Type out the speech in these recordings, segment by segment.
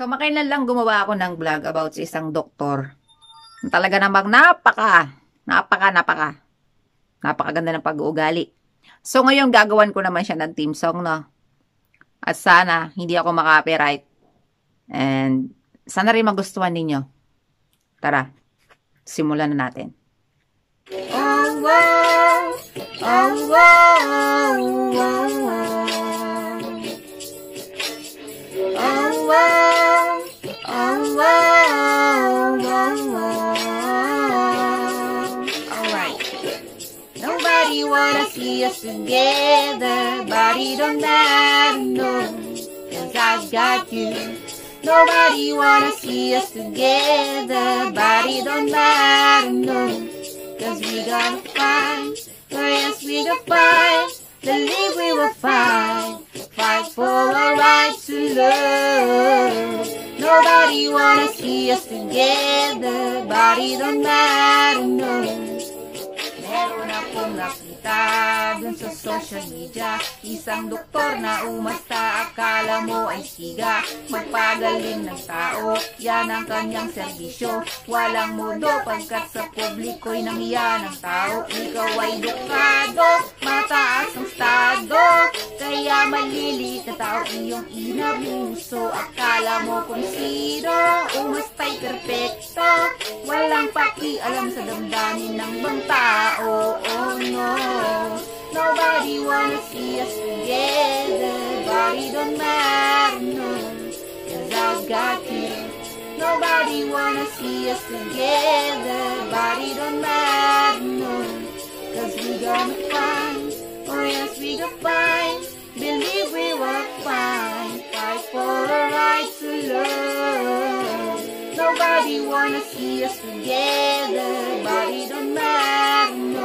Kamakailan lang gumawa ako ng vlog about sa isang doktor. Talaga namang napakaganda ng pag-uugali. So ngayon gagawan ko naman siya ng theme song, no? At sana hindi ako maka-copyright. And sana rin magustuhan ninyo. Tara, simulan na natin. Oh, wow. Oh, wow. Oh, wow. Oh, wow. Oh, wow. Oh, wow. Alright. Nobody wanna see us together, but it don't matter, no, 'cause I've got you. Nobody wanna see us together, but it don't matter, no, 'cause we gonna fight, oh yes we gonna fight, believe we will fight for our right to love. Nobody wanna see us together, but it don't matter, no. Meron akong nakita dun sa social media, isang doktor na umasta, akala mo ay siga, magpagaling ng tao, yan ang kanyang serbisyo. Walang modo pagkat sa publiko'y nanghiya ng tao. Ikaw ay dokado, mataas ang estado, kaya maliliit na tao iyong inabuso. Akala mo kung sino, umasta'y perfecto, walang pakialam sa damdamin ng bang tao. Oh no, nobody wanna see us together, but it don't matter, no, 'cause I've got you. Nobody wanna see us together, but it don't matter, no, 'cause we gonna fight, oh yes we gonna fight, believe we will fight for the right to love. Nobody wanna see us together, but it don't matter, no.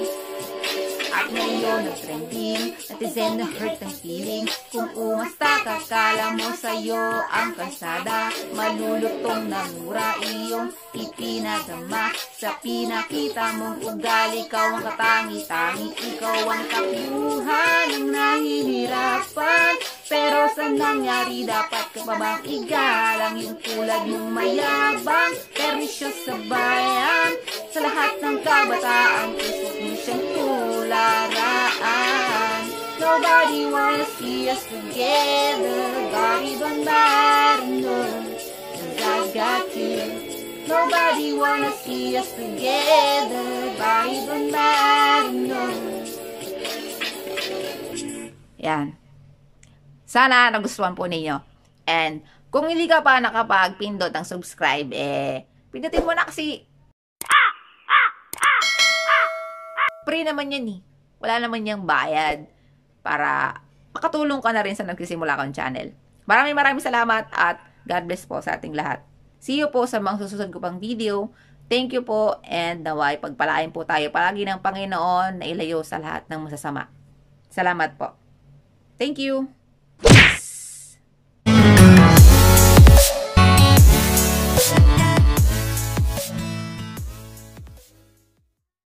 At ngayon nag-trending, netizen na hurt ang feeling. Kung umasta ka, kala mo sa'yo ang kalsada, malulutong na mura iyong ipinagama. Sa pinakita mong ugali, ikaw ang katangi-tangi, ikaw ang kapiuhan ng nahihirapan. Pero sa nangyari, dapat ka pa bang igalang yung tulad mong mayabang, permisyos sa bayan, sa lahat ng kabataan, puso't mo siyang tularaan. Nobody wanna see us together, but it don't matter, no, 'cause I've got you. Nobody wanna see us together, but it don't matter, no. Yan. Sana nagustuhan po ninyo. And kung hindi ka pa nakapagpindot ng subscribe, pindutin mo na kasi free naman yan eh. Wala naman yung bayad para makatulong ka na rin sa nagsisimula kong channel. Maraming salamat at God bless po sa ating lahat. See you po sa mga susunod ko pang video. Thank you po and naway pagpalain po tayo palagi ng Panginoon na ilayo sa lahat ng masasama. Salamat po. Thank you.